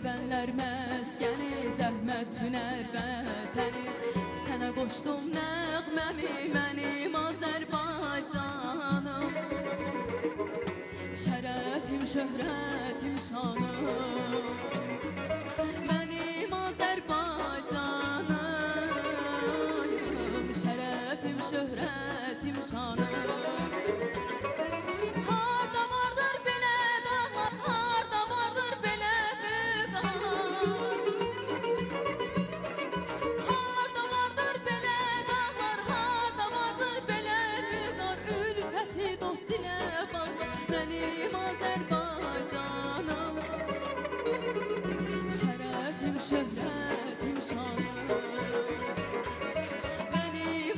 Sevenler məskəni, zəhmət hünər vətəni. Sənə qoşdum nəğməmi, mənim Azərbaycanım. Şərəfim, şöhrətim, şanım, mənim Azərbaycanım. Şərəfim, şöhrətim, şanım. Mənim Azərbaycanım, şərəfim, şöhrətim, şanım, mənim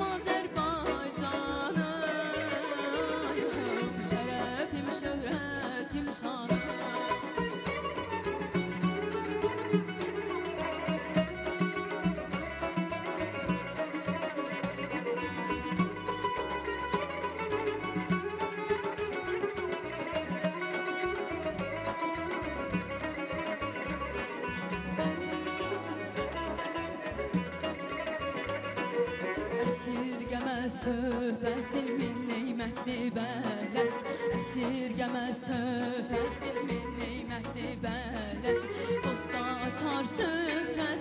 Azərbaycanım, şərəfim, şöhrətim, şanım. Əsirgəməz tövbəsin min neymətli bələs, əsirgəməz tövbəsin min neymətli bələs. Dosta açar süfrə